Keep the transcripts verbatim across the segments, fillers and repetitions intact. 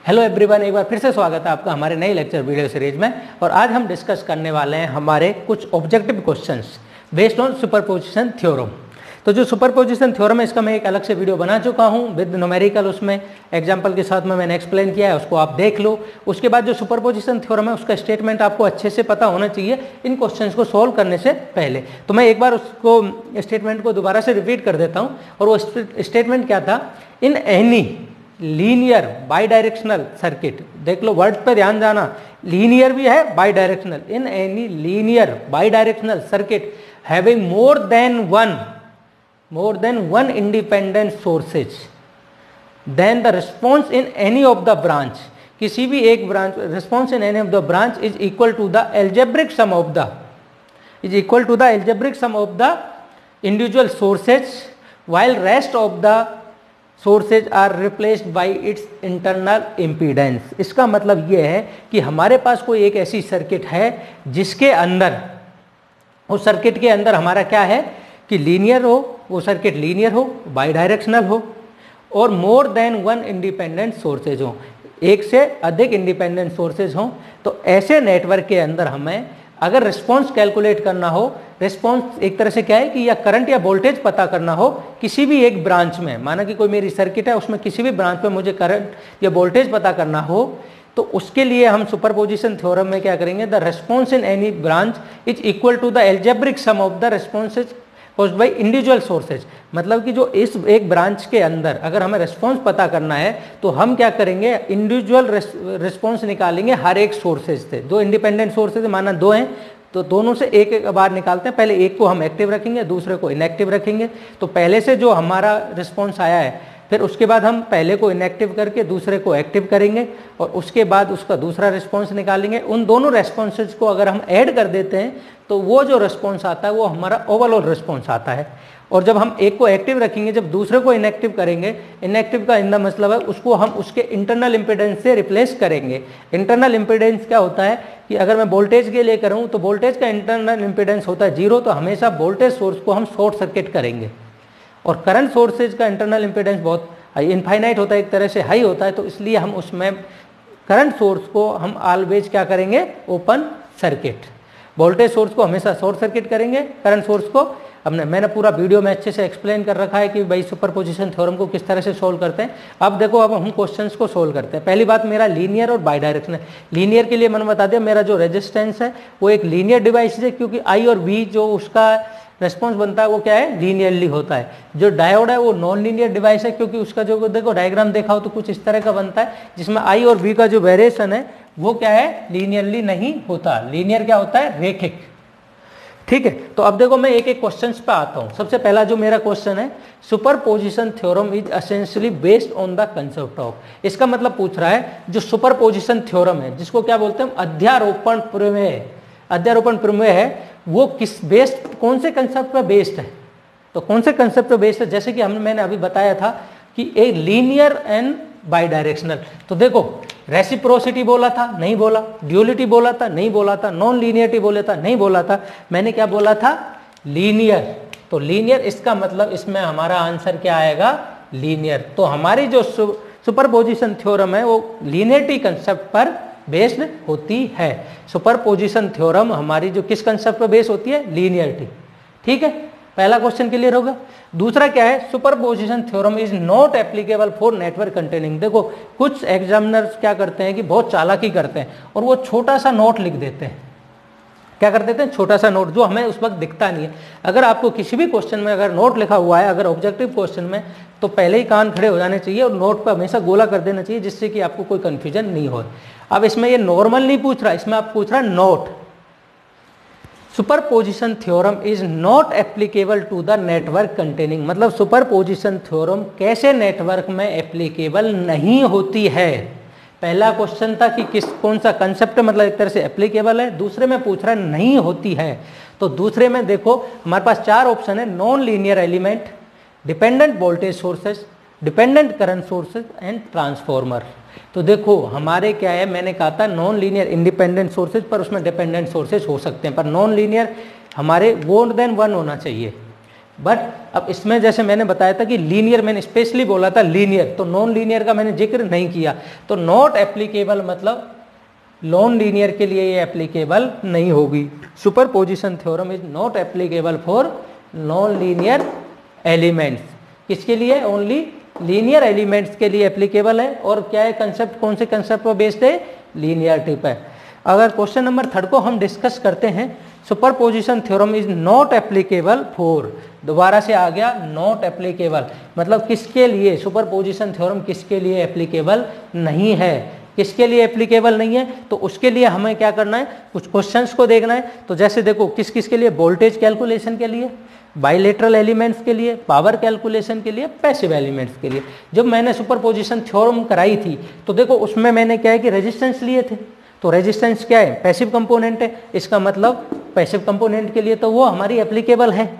Hello everyone, एक बार फिर से स्वागत है आपका हमारे नई लेक्चर वीडियो सीरीज में। और आज हम डिस्कस करने वाले हैं हमारे कुछ objective questions based on superposition theorem. तो जो सुपरपोजिशन थ्योरम है इसका मैं एक अलग से वीडियो बना चुका हूं विद न्यूमेरिकल, उसमें एग्जांपल के साथ में मैंने एक्सप्लेन किया है, उसको आप देख लो। उसके बाद जो सुपरपोजिशन थ्योरम है उसका स्टेटमेंट आपको अच्छे से पता होना चाहिए इन क्वेश्चंस को सॉल्व करने से पहले। तो मैं एक बार उसको स्टेटमेंट को दोबारा से रिपीट कर देता हूँ। और वो स्टेटमेंट क्या था, in any linear bidirectional circuit, देख लो वर्ड पे ध्यान जाना, लीनियर भी है bidirectional, in any linear bidirectional circuit having more than one more than one independent sources then the response in any of the branch, किसी भी एक branch response in any of the branch is equal to the algebraic sum of the is equal to the algebraic sum of the individual sources while rest of the sources are replaced by its internal impedance। इसका मतलब ये है कि हमारे पास कोई एक ऐसी circuit है जिसके अंदर, उस सर्किट के अंदर हमारा क्या है कि लीनियर हो, वो सर्किट लीनियर हो, बाई डायरेक्शनल हो और more than one independent sources हो, एक से अधिक इंडिपेंडेंट सोर्सेज हों। तो ऐसे नेटवर्क के अंदर हमें अगर रिस्पॉन्स कैलकुलेट करना हो, रिस्पॉन्स एक तरह से क्या है कि या करंट या वोल्टेज पता करना हो किसी भी एक ब्रांच में, माना कि कोई मेरी सर्किट है उसमें किसी भी ब्रांच पे मुझे करंट या वोल्टेज पता करना हो, तो उसके लिए हम सुपरपोजिशन थ्योरम में क्या करेंगे, the response in any branch is equal to the algebraic sum of the responses caused by individual sources. मतलब कि जो इस एक ब्रांच के अंदर अगर हमें रिस्पॉन्स पता करना है तो हम क्या करेंगे, इंडिविजुअल रिस्पॉन्स निकालेंगे हर एक सोर्सेज से। दो इंडिपेंडेंट सोर्सेज माना दो हैं तो दोनों से एक एक बार निकालते हैं, पहले एक को हम एक्टिव रखेंगे दूसरे को इनएक्टिव रखेंगे। तो पहले से जो हमारा रिस्पॉन्स आया है फिर उसके बाद हम पहले को इनएक्टिव करके दूसरे को एक्टिव करेंगे और उसके बाद उसका दूसरा रिस्पॉन्स निकालेंगे। उन दोनों रिस्पॉन्सेज को अगर हम ऐड कर देते हैं तो वो जो रिस्पॉन्स आता है वो हमारा ओवरऑल रिस्पॉन्स आता है। और जब हम एक को एक्टिव रखेंगे, जब दूसरे को इनएक्टिव करेंगे, इनएक्टिव का इन द मतलब है उसको हम उसके इंटरनल इम्पीडेंस से रिप्लेस करेंगे। इंटरनल इम्पीडेंस क्या होता है कि अगर मैं वोल्टेज के लिए करूँ तो वोल्टेज का इंटरनल इम्पीडेंस होता है जीरो, तो हमेशा वोल्टेज सोर्स को हम शॉर्ट सर्किट करेंगे। और करंट सोर्सेज का इंटरनल इम्पीडेंस बहुत इनफाइनाइट होता है, एक तरह से हाई होता है, तो इसलिए हम उसमें करंट सोर्स को हम ऑलवेज क्या करेंगे, ओपन सर्किट। वोल्टेज सोर्स को हमेशा शॉर्ट सर्किट करेंगे, करंट सोर्स को हमने मैंने पूरा वीडियो में अच्छे से एक्सप्लेन कर रखा है कि भाई सुपरपोजिशन थ्योरम को किस तरह से सोल्व करते हैं। अब देखो, अब हम क्वेश्चंस को सोल्व करते हैं। पहली बात, मेरा लीनियर और बाई डायरेक्शनल। लीनियर के लिए मैंने बता दिया मेरा जो रेजिस्टेंस है वो एक लीनियर डिवाइस है, क्योंकि आई और वी जो उसका रेस्पॉन्स बनता है वो क्या है, लीनियरली होता है। जो डायोड है वो नॉन लीनियर डिवाइस है, क्योंकि उसका जो देखो डायग्राम देखा हो तो कुछ इस तरह का बनता है जिसमें आई और वी का जो वेरिएशन है वो क्या है, लीनियरली नहीं होता। लीनियर क्या होता है, रेखिक। ठीक है, तो अब देखो मैं एक एक क्वेश्चन पे आता हूं। सबसे पहला जो मेरा क्वेश्चन है, superposition theorem is essentially based on the concept of, इसका मतलब पूछ रहा है जो सुपरपोजिशन थ्योरम है जिसको क्या बोलते हैं, अध्यारोपण प्रमेय। अध्यारोपण प्रमेय है वो किस बेस्ड, कौन से कंसेप्ट पर बेस्ड है, तो कौन से कंसेप्ट पर बेस्ड है। जैसे कि हमने मैंने अभी बताया था कि एक लीनियर एंड बाई डायरेक्शनल। तो देखो, रेसिप्रोसिटी बोला था, नहीं बोला, ड्यूअलिटी बोला था, नहीं बोला था, नॉन लीनियरिटी बोला था, नहीं बोला था, मैंने क्या बोला था, लीनियर। तो लीनियर, इसका मतलब इसमें हमारा आंसर क्या आएगा, लीनियर। तो हमारी जो सुपरपोजिशन थ्योरम है वो लीनियरिटी कंसेप्ट पर बेस्ड होती है। सुपरपोजिशन थ्योरम हमारी जो किस कंसेप्ट पर बेस्ड होती है, लीनियरिटी। ठीक है, पहला क्वेश्चन क्लियर होगा। दूसरा क्या है, superposition theorem is not applicable for network containing. देखो, कुछ एग्जामिनर्स क्या करते हैं कि बहुत चालाकी करते हैं और वो छोटा सा नोट लिख देते हैं। क्या कर देते हैं, छोटा सा नोट जो हमें उस वक्त दिखता नहीं है। अगर आपको किसी भी क्वेश्चन में अगर नोट लिखा हुआ है, अगर ऑब्जेक्टिव क्वेश्चन में, तो पहले ही कान खड़े हो जाने चाहिए और नोट पर हमेशा गोला कर देना चाहिए, जिससे कि आपको कोई कंफ्यूजन नहीं हो। अब इसमें ये नॉर्मल नहीं पूछ रहा, इसमें आप पूछ रहा note. Superposition theorem is not applicable to the network containing, मतलब सुपरपोजिशन थ्योरम कैसे नेटवर्क में एप्लीकेबल नहीं होती है। पहला क्वेश्चन था कि किस कौन सा कंसेप्ट मतलब एक तरह से एप्लीकेबल है, दूसरे में पूछ रहा है नहीं होती है। तो दूसरे में देखो हमारे पास चार ऑप्शन है, non linear element, dependent voltage sources, dependent current sources and transformer. तो देखो हमारे क्या है, मैंने कहा था नॉन लीनियर इंडिपेंडेंट सोर्सेज, पर उसमें डिपेंडेंट सोर्सेज हो सकते हैं, पर नॉन लीनियर हमारे मोर देन वन होना चाहिए। बट अब इसमें जैसे मैंने बताया था कि लीनियर, मैंने स्पेशली बोला था लीनियर, तो नॉन लीनियर का मैंने जिक्र नहीं किया। तो नॉट एप्लीकेबल मतलब नॉन लीनियर के लिए ये एप्लीकेबल नहीं होगी। Superposition theorem is not applicable for non linear elements. किसके लिए? ओनली लीनियर एलिमेंट्स के लिए एप्लीकेबल है। और क्या है कंसेप्ट, कौन से कंसेप्ट पर बेस्ड है? लीनियरिटी पे। अगर क्वेश्चन नंबर थर्ड को हम डिस्कस करते हैं, superposition theorem is not applicable for, दोबारा से आ गया नॉट एप्लीकेबल, मतलब किसके लिए सुपरपोजिशन थ्योरम किसके लिए एप्लीकेबल नहीं है, किसके लिए एप्लीकेबल नहीं है। तो उसके लिए हमें क्या करना है, कुछ क्वेश्चंस को देखना है। तो जैसे देखो किस किस के लिए, वोल्टेज कैलकुलेशन के लिए, बाइलेटरल एलिमेंट्स के लिए, पावर कैलकुलेशन के लिए, पैसिव एलिमेंट्स के लिए। जब मैंने सुपरपोजिशन थ्योरम कराई थी तो देखो उसमें मैंने क्या है कि रेजिस्टेंस लिए थे, तो रेजिस्टेंस क्या है? पैसिव कंपोनेंट है। इसका मतलब पैसिव कंपोनेंट के लिए तो वो हमारी एप्लीकेबल है।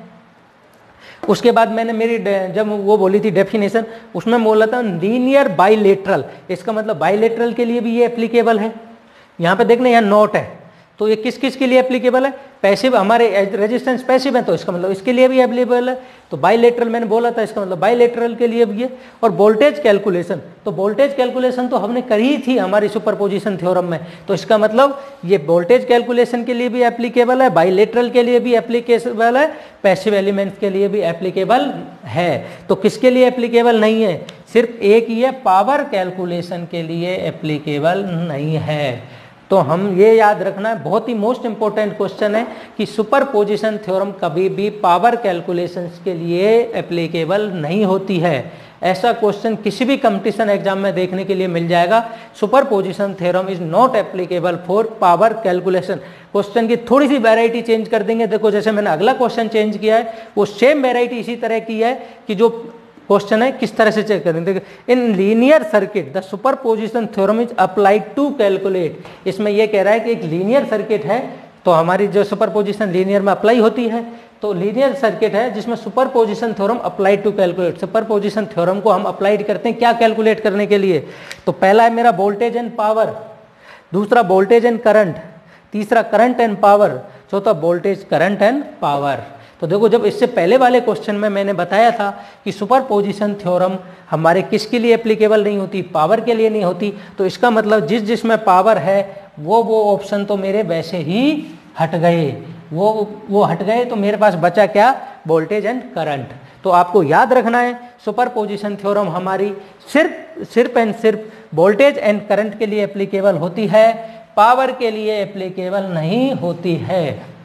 उसके बाद मैंने मेरी जब वो बोली थी डेफिनेशन, उसमें बोला था लीनियर बाइलेटरल, इसका मतलब बाइलेटरल के लिए भी ये एप्लीकेबल है। यहाँ पे देखना यहाँ नोट है, तो ये किस किस के लिए एप्लीकेबल है? पैसिव, हमारे रेजिस्टेंस पैसिव है तो इसका मतलब इसके लिए भी एप्लीकेबल है। तो बाइलेटरल मैंने बोला था, इसका मतलब बाइलेटरल के लिए भी है। और वोल्टेज कैलकुलेशन, तो वोल्टेज कैलकुलेशन तो हमने करी थी हमारी सुपरपोजिशन थ्योरम में, तो इसका मतलब ये वोल्टेज कैलकुलेशन के लिए भी एप्लीकेबल है, बाइलेटरल के लिए भी एप्लीकेबल है, पैसिव एलिमेंट्स के लिए भी एप्लीकेबल है। तो किसके लिए एप्लीकेबल नहीं है? सिर्फ एक ही है, पावर कैलकुलेशन के लिए एप्लीकेबल नहीं है। तो हम ये याद रखना है, बहुत ही मोस्ट इंपॉर्टेंट क्वेश्चन है कि सुपरपोजिशन थ्योरम कभी भी पावर कैलकुलेशंस के लिए एप्लीकेबल नहीं होती है। ऐसा क्वेश्चन किसी भी कंपटीशन एग्जाम में देखने के लिए मिल जाएगा, superposition theorem is not applicable for power calculation. Question की थोड़ी सी वैरायटी चेंज कर देंगे। देखो जैसे मैंने अगला क्वेश्चन चेंज किया है, वो सेम वैरायटी इसी तरह की है कि जो क्वेश्चन है किस तरह से चेक करेंगे। In linear circuit the superposition theorem is applied to calculate. इसमें यह कह रहा है कि एक लीनियर सर्किट है, तो हमारी जो सुपरपोजिशन लीनियर में अप्लाई होती है, तो लीनियर सर्किट है जिसमें superposition theorem applied to calculate. Superposition theorem को हम अप्लाइड करते हैं क्या कैलकुलेट करने के लिए? तो पहला है मेरा वोल्टेज एंड पावर, दूसरा वोल्टेज एंड करंट, तीसरा करंट एंड पावर, चौथा वोल्टेज करंट एंड पावर। तो देखो जब इससे पहले वाले क्वेश्चन में मैंने बताया था कि सुपरपोजिशन थ्योरम हमारे किसके लिए एप्लीकेबल नहीं होती? पावर के लिए नहीं होती। तो इसका मतलब जिस जिसमें पावर है वो वो ऑप्शन तो मेरे वैसे ही हट गए, वो वो हट गए, तो मेरे पास बचा क्या? Voltage and current. तो आपको याद रखना है सुपरपोजिशन थ्योरम हमारी सिर्फ सिर्फ एंड सिर्फ वोल्टेज एंड करंट के लिए एप्लीकेबल होती है, पावर के लिए एप्लीकेबल नहीं होती है।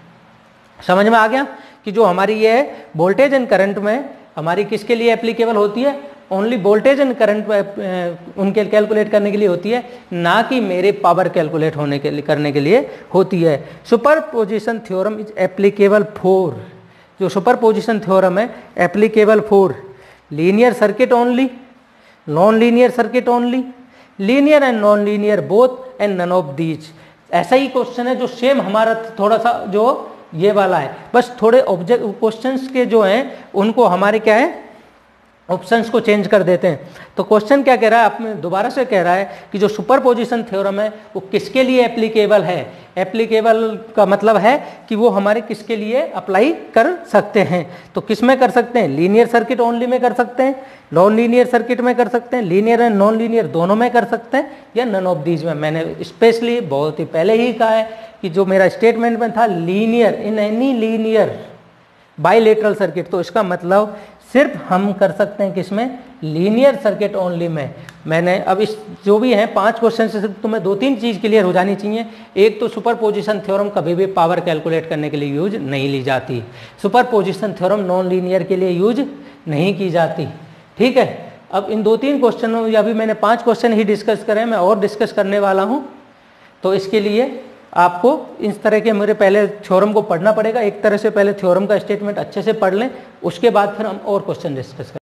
समझ में आ गया कि जो हमारी ये वोल्टेज एंड करंट में हमारी किसके लिए एप्लीकेबल होती है? ओनली वोल्टेज एंड करंट उनके कैलकुलेट करने के लिए होती है, ना कि मेरे पावर कैलकुलेट होने के लिए करने के लिए होती है। Superposition theorem is applicable for, जो सुपरपोजिशन थ्योरम है applicable for linear circuit only, non linear circuit only, linear and non linear both and none of these. ऐसा ही क्वेश्चन है जो सेम हमारा थोड़ा सा जो ये वाला है, बस थोड़े ऑब्जेक्ट क्वेश्चंस के जो हैं उनको हमारे क्या है ऑप्शंस को चेंज कर देते हैं। तो क्वेश्चन क्या कह रहा है, आप दोबारा से कह रहा है कि जो सुपरपोजिशन थ्योरम है वो किसके लिए एप्लीकेबल है? एप्लीकेबल का मतलब है कि वो हमारे किसके लिए अप्लाई कर सकते हैं। तो किस में कर सकते हैं? लीनियर सर्किट ओनली में कर सकते हैं, नॉन लीनियर सर्किट में कर सकते हैं, लीनियर एंड नॉन लीनियर दोनों में कर सकते हैं, या नन ऑफ दीज में। मैंने स्पेशली बहुत ही पहले ही कहा है कि जो मेरा स्टेटमेंट में था linear in any linear bilateral circuit, तो इसका मतलब सिर्फ हम कर सकते हैं किसमें? लीनियर सर्किट ओनली में। मैंने अब इस जो भी है पांच क्वेश्चन से सिर्फ तुम्हें दो तीन चीज़ क्लियर हो जानी चाहिए। एक तो सुपरपोजिशन थ्योरम कभी भी पावर कैलकुलेट करने के लिए यूज नहीं ली जाती, सुपरपोजिशन थ्योरम नॉन लीनियर के लिए यूज नहीं की जाती। ठीक है, अब इन दो तीन क्वेश्चनों, अभी मैंने पांच क्वेश्चन ही डिस्कस करे, मैं और डिस्कस करने वाला हूँ। तो इसके लिए आपको इस तरह के मेरे पहले थ्योरम को पढ़ना पड़ेगा। एक तरह से पहले थ्योरम का स्टेटमेंट अच्छे से पढ़ लें, उसके बाद फिर हम और क्वेश्चन डिस्कस करें।